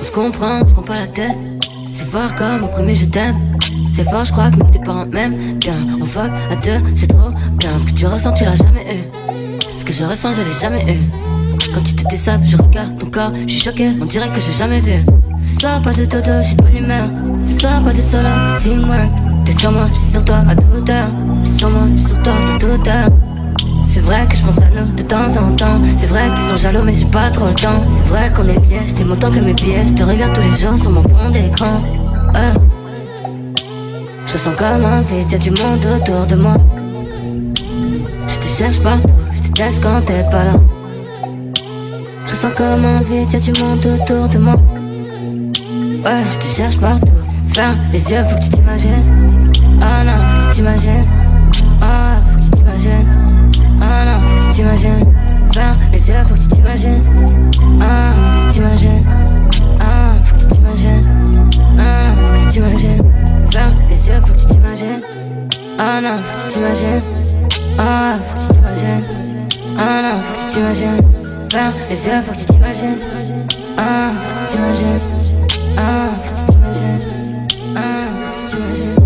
je comprends, prends pas la tête. C'est fort comme au premier je t'aime. C'est fort, je crois que même tes parents m'aiment bien. On fuck à deux, c'est trop bien. Ce que tu ressens, tu l'as jamais eu. Ce que je ressens, je l'ai jamais eu. Quand tu te désapes, je regarde ton corps, je suis choqué, on dirait que j'ai jamais vu. Ce soir, pas de dodo, je suis de bonne humeur. Ce soir, pas de solo, c'est teamwork. T'es sur moi, je suis sur toi à toute hauteur. T'es sur moi, je suis sur toi à toute hauteur. C'est vrai que je pense à nous de temps en temps. C'est vrai qu'ils sont jaloux mais j'ai pas trop le temps. C'est vrai qu'on est liés, je t'aime autant que mes pieds. Je te regarde tous les jours sur mon fond d'écran. Je ressens comme un vide, y'a du monde autour de moi. Je te cherche partout, je te déteste quand t'es pas là. Je ressens comme un vide, y'a du monde autour de moi. Ouais, je te cherche partout. Ferme les yeux, faut que tu t'imagines. Oh non, faut que tu t'imagines. Oh, faut que tu t'imagines. Oh non, faut que tu t'imagines. Ferme les yeux, faut que tu t'imagines. Oh, faut que tu t'imagines. Oh, faut que tu t'imagines. Oh, faut que tu t'imagines. Ferme les yeux, faut que tu t'imagines. Oh non, faut que tu t'imagines. Oh, faut que tu t'imagines. Oh non, faut que tu t'imagines. Ferme les yeux, faut que tu t'imagines. Oh, faut que tu t'imagines. Oh, faut que tu t'imagines. Oh, faut que tu t'imagines.